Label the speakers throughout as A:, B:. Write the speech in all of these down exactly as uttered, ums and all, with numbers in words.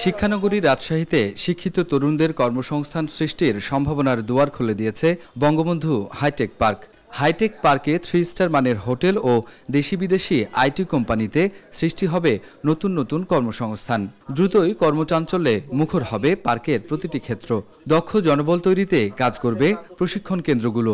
A: শিক্ষানগরী রাজশাহীতে শিক্ষিত তরুণদের কর্মসংস্থান সৃষ্টির সম্ভাবনার দুয়ার খুলে দিয়েছে বঙ্গবন্ধু হাইটেক পার্ক। হাইটেক পার্কে থ্রি স্টার মানের হোটেল ও দেশি বিদেশি আইটি কোম্পানিতে সৃষ্টি হবে নতুন নতুন কর্মসংস্থান। দ্রুতই কর্মচাঞ্চল্যে মুখর হবে পার্কের প্রতিটি ক্ষেত্র। দক্ষ জনবল তৈরিতে কাজ করবে প্রশিক্ষণ কেন্দ্রগুলো।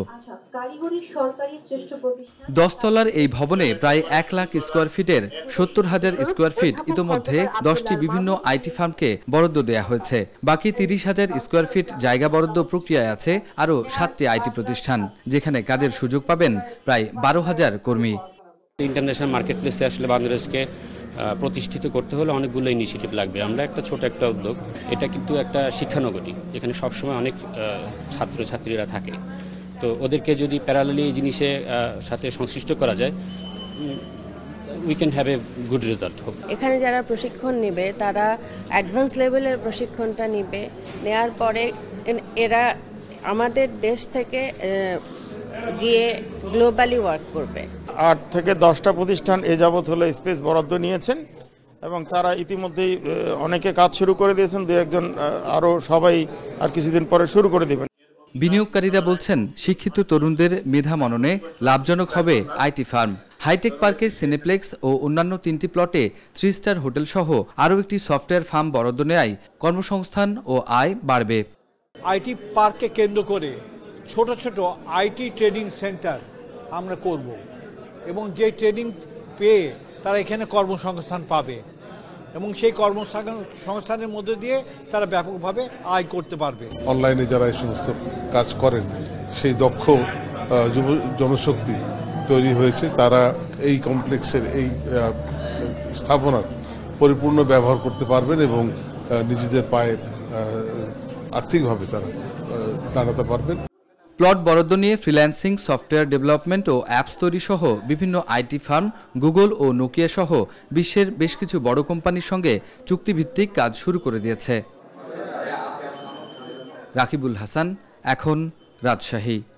A: দশতলার এই ভবনে প্রায় এক লাখ স্কোয়ার ফিটের সত্তর হাজার স্কোয়ার ফিট ইতোমধ্যে দশটি বিভিন্ন আইটি ফার্মকে বরাদ্দ দেওয়া হয়েছে। বাকি তিরিশ হাজার স্কোয়ার ফিট জায়গা বরাদ্দ প্রক্রিয়ায় আছে আরও সাতটি আইটি প্রতিষ্ঠান, যেখানে কাজের সুযোগ পাবেন প্রায় বারো হাজার কর্মী।
B: ইন্টারন্যাশনাল মার্কেট প্লেসে আসলে বাংলাদেশকে প্রতিষ্ঠিত করতে হলে অনেকগুলো ইনিশিয়েটিভ লাগবে। আমরা একটা ছোট একটা উদ্যোগ, এটা কিন্তু একটা শিক্ষানগরী, এখানে সবসময় অনেক ছাত্রছাত্রীরা থাকে। তো ওদেরকে যদি প্যারালালি এই জিনিসের সাথে সংশ্লিষ্ট করা যায়, we can have a good result.
C: এখানে যারা প্রশিক্ষণ নেবে তারা অ্যাডভান্স লেভেলের প্রশিক্ষণটা নেবে, নেওয়ার পরে এরা আমাদের দেশ থেকে গিয়ে গ্লোবালি ওয়ার্ক করবে।
D: আট থেকে দশটা প্রতিষ্ঠান এ যাবৎ হলে স্পেস বরাদ্দ নিয়েছেন এবং তারা ইতিমধ্যেই অনেকে কাজ শুরু করে দিয়েছেন। দু একজন আরও সবাই আর কিছুদিন পরে শুরু করে দেবেন।
A: বিনিয়োগকারীরা বলছেন, শিক্ষিত তরুণদের মেধা মননে লাভজনক হবে আইটি ফার্ম। হাইটেক পার্কের সিনেপ্লেক্স ও অন্যান্য তিনটি প্লটে থ্রি স্টার হোটেল সহ আরও একটি সফটওয়্যার ফার্ম বরাদ্দ নেয় কর্মসংস্থান ও আয় বাড়বে।
E: আইটি পার্ককে কেন্দ্র করে ছোট ছোট আইটি ট্রেনিং সেন্টার আমরা করব এবং যে ট্রেনিং পেয়ে তারা এখানে কর্মসংস্থান পাবে এবং সেই কর্মসংস্থানের মধ্যে দিয়ে তারা ব্যাপকভাবে আয় করতে পারবে।
F: অনলাইনে যারা এই সমস্ত কাজ করেন সেই দক্ষ যুব জনশক্তি তৈরি হয়েছে, তারা এই কমপ্লেক্সের এই স্থাপনার পরিপূর্ণ ব্যবহার করতে পারবেন এবং নিজেদের পায়ে আর্থিকভাবে তারা দাঁড়াতে পারবেন।
A: প্লট বরাদ্দ নিয়ে ফ্রিল্যান্সিং, সফটওয়্যার ডেভেলপমেন্ট ও অ্যাপস তৈরি সহ বিভিন্ন আইটি ফার্ম, গুগল ও নোকিয়া সহ বিশ্বের বেশ কিছু বড় কোম্পানির সঙ্গে চুক্তিভিত্তিক কাজ শুরু করে দিয়েছে। রাকিবুল হাসান, এখন, রাজশাহী।